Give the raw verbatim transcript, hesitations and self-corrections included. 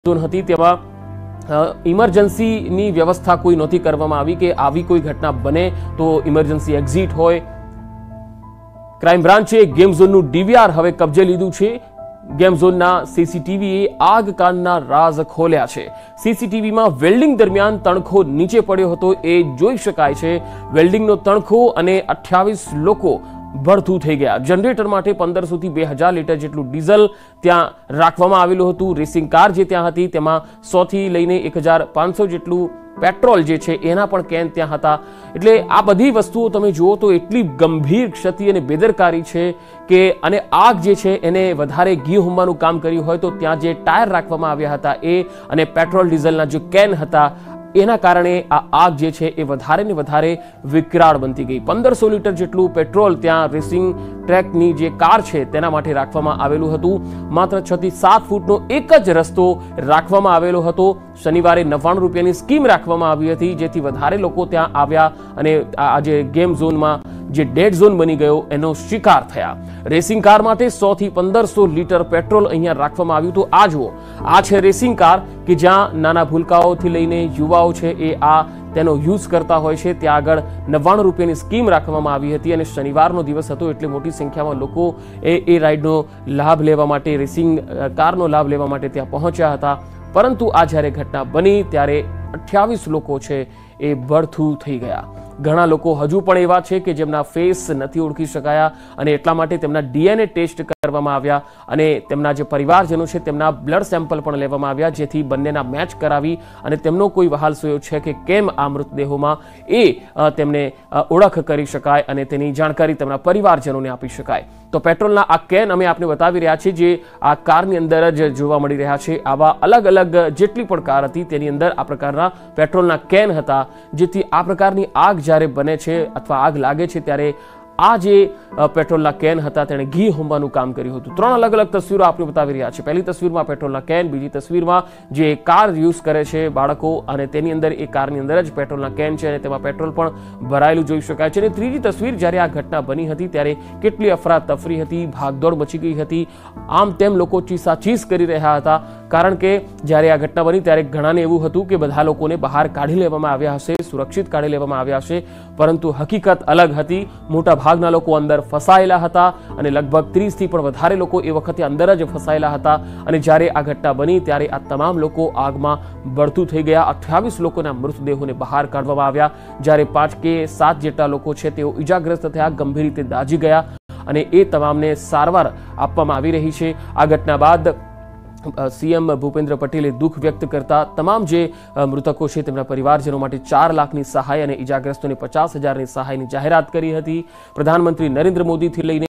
હતી તેમાં ઇમરજન્સીની વ્યવસ્થા કોઈ નહોતી કરવામાં આવી કે આવી કોઈ ઘટના બને તો ઇમરજન્સી એક્ઝિટ હોય। ક્રાઇમ બ્રાન્ચે ગેમ ઝોનનું ડીવીઆર હવે કબજે લીધું છે। ગેમ ઝોનના સીસીટીવીએ આગ કાંડના રાઝ ખોલ્યા છે। સીસીટીવીમાં વેલ્ડિંગ દરમિયાન તણખો નીચે પડ્યો હતો એ જોઈ શકાય છે। વેલ્ડિંગનો તણખો અને અઠ્યાવીસ લોકો ભડથું થઈ ગયા। જનરેટર માટે પંદરસો થી બે હજાર લીટર જેટલું ડીઝલ ત્યાં રાખવામાં આવેલું હતું। રેસિંગ કાર જે ત્યાં હતી તેમાં સો થી લઈને એક હજાર પાંચસો જેટલું પેટ્રોલ જે છે એના પણ કેન ત્યાં હતા। એટલે આ બધી વસ્તુઓ તમે જુઓ તો એટલી ગંભીર ક્ષતિ અને બેદરકારી છે કે અને આગ જે છે એને વધારે ઘી હોમવાનું કામ કર્યું હોય તો ત્યાં જે ટાયર રાખવામાં આવ્યા હતા એ અને પેટ્રોલ ડીઝલના જે કેન હતા એના કારણે આ આગ જે છે એ વધારે ને વધારે વિકરાળ બનતી ગઈ। પંદરસો લીટર જેટલું પેટ્રોલ ત્યાં રેસિંગ ટ્રેકની જે કાર છે તેના માટે રાખવામાં આવેલું હતું। માત્ર છ થી સાત ફૂટનો એક જ રસ્તો રાખવામાં આવેલો હતો। શનિવારે નવ્વાણું રૂપિયાની સ્કીમ રાખવામાં આવી હતી જેથી વધારે લોકો ત્યાં આવ્યા અને આ જે ગેમ ઝોનમાં જે ડેડ ઝોન બની ગયો એનો શિકાર થયા। રેસિંગ કાર માટે સો થી પંદરસો લીટર પેટ્રોલ અહીંયા રાખવામાં આવ્યું। તો આ જુઓ, આ છે રેસિંગ કાર કે જ્યાં નાના ભૂલકાઓથી લઈને યુવાઓ છે એ આ તેનો યુઝ કરતા હોય છે। ત્યાં આગળ નવ્વાણું રૂપિયાની સ્કીમ રાખવામાં આવી હતી અને શનિવારનો દિવસ હતો એટલે મોટી સંખ્યામાં લોકો એ એ રાઇડનો લાભ લેવા માટે, રેસિંગ કારનો લાભ લેવા માટે ત્યાં પહોંચ્યા હતા। પરંતુ આ જ્યારે ઘટના બની ત્યારે અઠ્યાવીસ લોકો છે એ ભડથું થઈ ગયા। ઘણા લોકો હજુ પણ એવા છે કે જેમના ફેસ નથી ઓળખી શકાયા અને એટલા માટે તેમના ડીએનએ ટેસ્ટ કરવામાં આવ્યા અને તેમના જે પરિવારજનો છે તેમના બ્લડ સેમ્પલ પણ લેવામાં આવ્યા જેથી બંનેના મેચ કરાવી અને તેમનો કોઈ વહાલસોયો છે કે કેમ આ મૃતદેહોમાં એ તેમને ઓળખ કરી શકાય અને તેની જાણકારી તેમના પરિવારજનોને આપી શકાય। તો પેટ્રોલના આ કેન અમે આપને બતાવી રહ્યા છીએ જે આ કારની અંદર જ જોવા મળી રહ્યા છે। આવા અલગ અલગ જેટલી પણ કાર હતી તેની અંદર આ પ્રકારના પેટ્રોલના કેન હતા જેથી આ પ્રકારની આગ જ્યારે બને છે અથવા આગ લાગે છે ત્યારે આ જે પેટ્રોલના કેન હતા તેણે ઘી હોમવાનું કામ કર્યું હતું। ત્રણ અલગ અલગ તસવીરો આપણે બતાવી રહ્યા છે। પહેલી તસવીરમાં પેટ્રોલના કેન, બીજી તસવીરમાં જે કાર યુઝ કરે છે બાળકો અને તેની અંદર એ કારની અંદર જ પેટ્રોલના કેન છે અને તેમાં પેટ્રોલ પણ ભરાયેલું જોઈ શકાય છે। અને ત્રીજી તસવીર જ્યારે આ ઘટના બની હતી ત્યારે કેટલી અફરાતફરી હતી, ભાગદોડ મચી ગઈ હતી। આમ તેમ લોકો ચીસાચીસ કરી રહ્યા હતા કારણ કે જ્યારે આ ઘટના બની ત્યારે ઘણાને એવું હતું કે બધા લોકોને બહાર કાઢી લેવામાં આવ્યા હશે, સુરક્ષિત કાઢી લેવામાં આવ્યા હશે, પરંતુ હકીકત અલગ હતી। મોટા ભાગના લોકો અંદર ફસાયેલા હતા અને લગભગ ત્રીસ થી પણ વધારે લોકો એ વખતે અંદર જ ફસાયેલા હતા અને જ્યારે આ ઘટના બની ત્યારે આ તમામ લોકો આગમાં બળતું થઈ ગયા। અઠ્યાવીસ લોકોના મૃતદેહોને બહાર કાઢવામાં આવ્યા જ્યારે પાંચ કે સાત જેટલા લોકો છે તેઓ ઈજાગ્રસ્ત થયા, ગંભીર રીતે દાઝી ગયા અને એ તમામને સારવાર આપવામાં આવી રહી છે। આ ઘટના બાદ સીએમ ભૂપેન્દ્ર પટેલે દુઃખ વ્યક્ત કરતા તમામ જે મૃતકો છે તેમના પરિવારજનો માટે ચાર લાખની સહાય અને ઈજાગ્રસ્તોને પચાસ હજારની સહાયની જાહેરાત કરી હતી। પ્રધાનમંત્રી નરેન્દ્ર મોદીથી લઈને